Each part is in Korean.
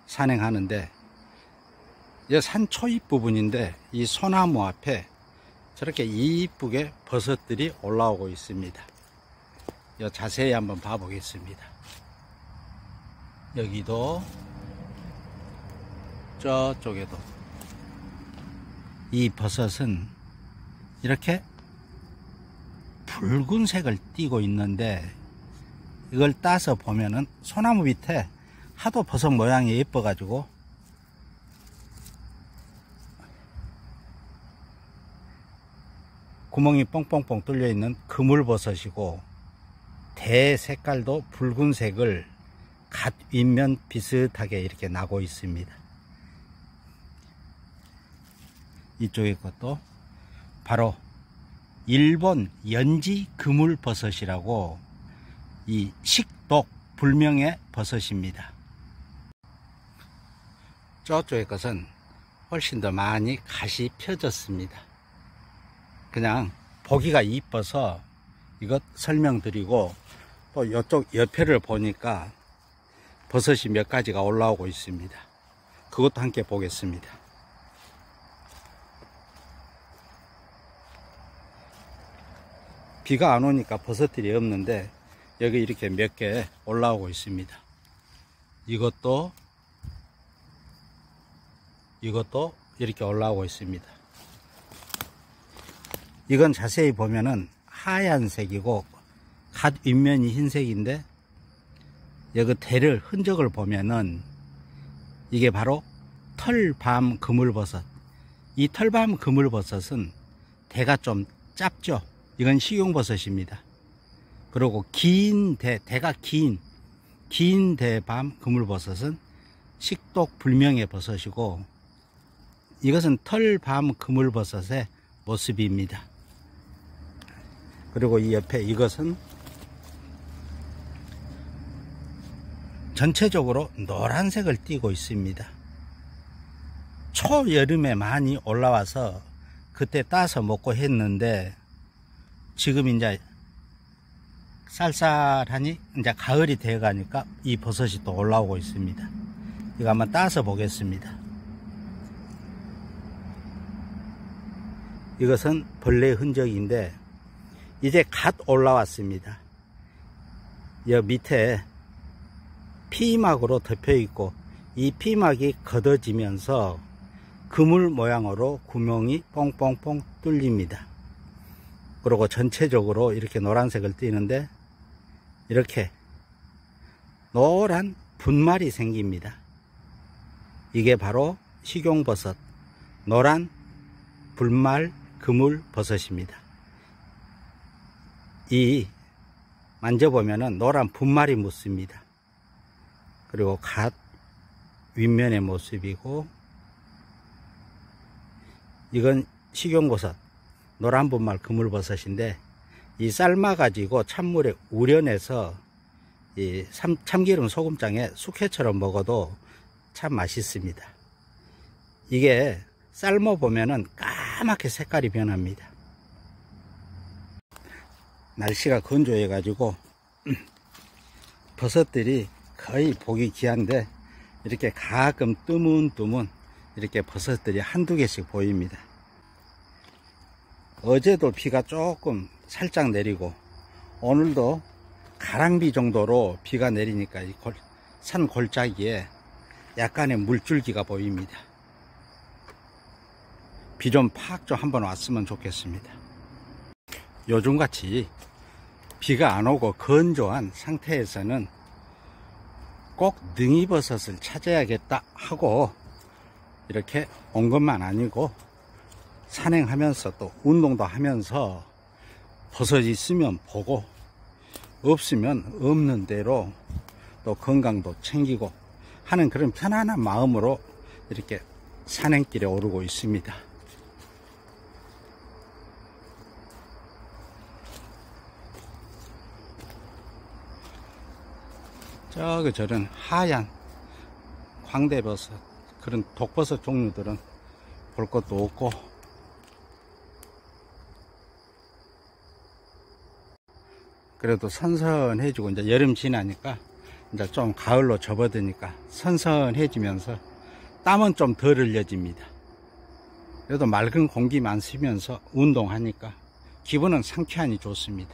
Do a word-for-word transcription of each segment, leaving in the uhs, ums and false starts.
산행하는데, 이 산 초입 부분인데 이 소나무 앞에 저렇게 이쁘게 버섯들이 올라오고 있습니다. 이 자세히 한번 봐 보겠습니다. 여기도 저쪽에도 이 버섯은 이렇게 붉은색을 띠고 있는데, 이걸 따서 보면은 소나무 밑에 하도 버섯 모양이 예뻐 가지고 구멍이 뻥뻥뻥 뚫려 있는 그물버섯이고, 대 색깔도 붉은색을 갓 윗면 비슷하게 이렇게 나고 있습니다. 이쪽에 것도 바로 일본 연지 그물버섯이라고, 이 식독 불명의 버섯입니다. 저쪽의 것은 훨씬 더 많이 갓이 펴졌습니다. 그냥 보기가 이뻐서 이것 설명드리고, 또 이쪽 옆에를 보니까 버섯이 몇 가지가 올라오고 있습니다. 그것도 함께 보겠습니다. 비가 안 오니까 버섯들이 없는데 여기 이렇게 몇 개 올라오고 있습니다. 이것도 이것도 이렇게 올라오고 있습니다. 이건 자세히 보면은 하얀색이고 갓 윗면이 흰색인데, 여기 대를 흔적을 보면은 이게 바로 털밤 그물버섯. 이 털밤 그물버섯은 대가 좀 짧죠. 이건 식용버섯입니다. 그리고 긴 대, 대가 긴, 긴 대밤 그물버섯은 식독 불명의 버섯이고, 이것은 털밤 그물버섯의 모습입니다. 그리고 이 옆에 이것은 전체적으로 노란색을 띠고 있습니다. 초여름에 많이 올라와서 그때 따서 먹고 했는데, 지금 이제 쌀쌀하니 이제 가을이 되어 가니까 이 버섯이 또 올라오고 있습니다. 이거 한번 따서 보겠습니다. 이것은 벌레 흔적인데 이제 갓 올라왔습니다. 여 밑에 피막으로 덮여 있고, 이 피막이 걷어지면서 그물 모양으로 구멍이 뽕뽕뽕 뚫립니다. 그리고 전체적으로 이렇게 노란색을 띠는데, 이렇게 노란 분말이 생깁니다. 이게 바로 식용버섯, 노란 분말 그물버섯입니다. 이 만져보면은 노란 분말이 묻습니다. 그리고 갓 윗면의 모습이고, 이건 식용버섯, 노란 분말 그물버섯인데, 이 삶아 가지고 찬물에 우려내서 이 참기름 소금장에 숙회처럼 먹어도 참 맛있습니다. 이게 삶아 보면은 까맣게 색깔이 변합니다. 날씨가 건조해 가지고 버섯들이 거의 보기 귀한데, 이렇게 가끔 뜨문뜨문 이렇게 버섯들이 한두 개씩 보입니다. 어제도 비가 조금 살짝 내리고, 오늘도 가랑비 정도로 비가 내리니까 이 골, 산 골짜기에 약간의 물줄기가 보입니다. 비 좀 팍 좀 한번 왔으면 좋겠습니다. 요즘같이 비가 안 오고 건조한 상태에서는 꼭 능이버섯을 찾아야겠다 하고 이렇게 온 것만 아니고, 산행하면서 또 운동도 하면서 버섯이 있으면 보고 없으면 없는 대로 또 건강도 챙기고 하는 그런 편안한 마음으로 이렇게 산행길에 오르고 있습니다. 저기 저런 하얀 광대버섯, 그런 독버섯 종류들은 볼 것도 없고, 그래도 선선해지고 이제 여름 지나니까 이제 좀 가을로 접어드니까 선선해지면서 땀은 좀 덜 흘려집니다. 그래도 맑은 공기만 쉬면서 운동하니까 기분은 상쾌하니 좋습니다.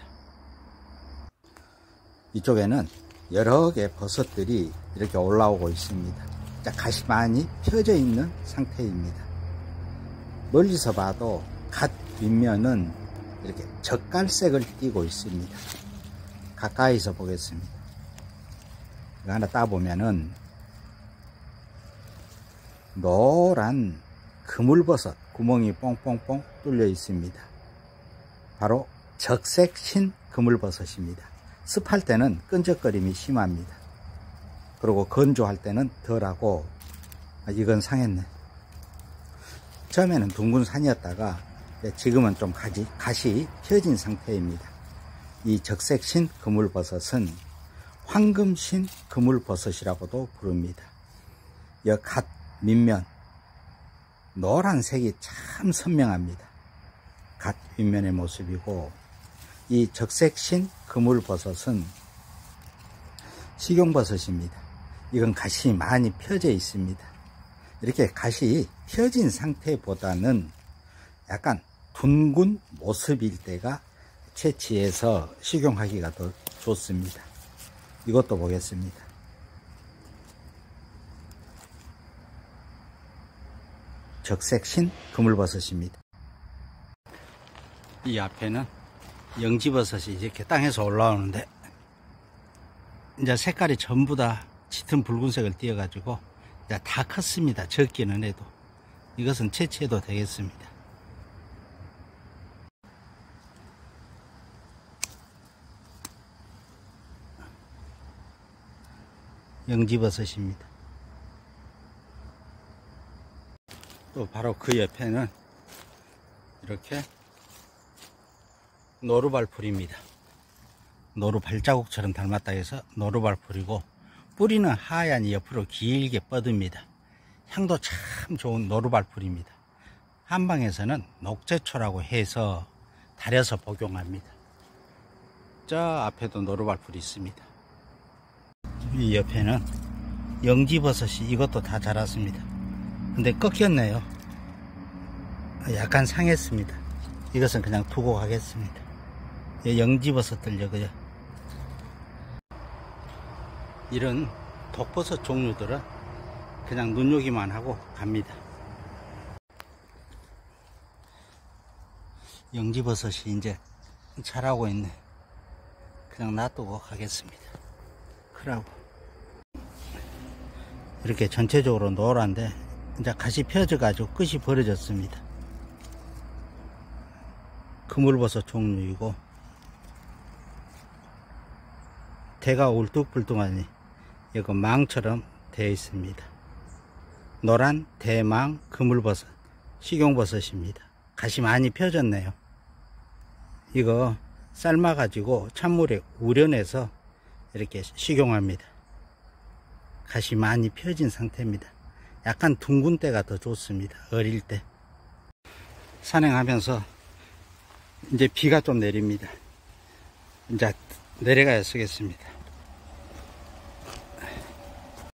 이쪽에는 여러 개의 버섯들이 이렇게 올라오고 있습니다. 갓이 많이 펴져 있는 상태입니다. 멀리서 봐도 갓 윗면은 이렇게 젓갈색을 띠고 있습니다. 가까이서 보겠습니다. 이거 하나 따보면은 노란 그물버섯 구멍이 뽕뽕뽕 뚫려 있습니다. 바로 적색신 그물버섯입니다. 습할 때는 끈적거림이 심합니다. 그리고 건조할 때는 덜하고, 아, 이건 상했네. 처음에는 둥근 산이었다가 지금은 좀 가지, 갓이 펴진 상태입니다. 이 적색신 그물버섯은 황금신 그물버섯이라고도 부릅니다. 이 갓 밑면 노란색이 참 선명합니다. 갓 윗면의 모습이고, 이 적색신 그물버섯은 식용버섯입니다. 이건 갓이 많이 펴져 있습니다. 이렇게 갓이 펴진 상태보다는 약간 둥근 모습일 때가 채취해서 식용하기가 더 좋습니다. 이것도 보겠습니다. 적색신 그물버섯입니다. 이 앞에는 영지버섯이 이렇게 땅에서 올라오는데, 이제 색깔이 전부 다 짙은 붉은색을 띄어가지고 이제 다 컸습니다. 적기는 해도. 이것은 채취해도 되겠습니다. 영지버섯입니다. 또 바로 그 옆에는 이렇게 노루발풀입니다. 노루 발자국처럼 닮았다 해서 노루발풀이고, 뿌리는 하얀이 옆으로 길게 뻗습니다. 향도 참 좋은 노루발풀입니다. 한방에서는 녹제초라고 해서 달여서 복용합니다. 저 앞에도 노루발풀이 있습니다. 이 옆에는 영지버섯이 이것도 다 자랐습니다. 근데 꺾였네요. 약간 상했습니다. 이것은 그냥 두고 가겠습니다. 영지버섯들 여기요. 이런 독버섯 종류들은 그냥 눈요기만 하고 갑니다. 영지버섯이 이제 자라고 있네. 그냥 놔두고 가겠습니다. 크라고. 이렇게 전체적으로 노란데 이제 갓이 펴져 가지고 끝이 벌어졌습니다. 그물버섯 종류이고, 대가 울퉁불퉁하니 이거 망처럼 되어 있습니다. 노란 대망 그물버섯, 식용버섯입니다. 갓이 많이 펴졌네요. 이거 삶아 가지고 찬물에 우려내서 이렇게 식용합니다. 갓이 많이 펴진 상태입니다. 약간 둥근 때가 더 좋습니다. 어릴 때. 산행하면서 이제 비가 좀 내립니다. 이제 내려가야 쓰겠습니다.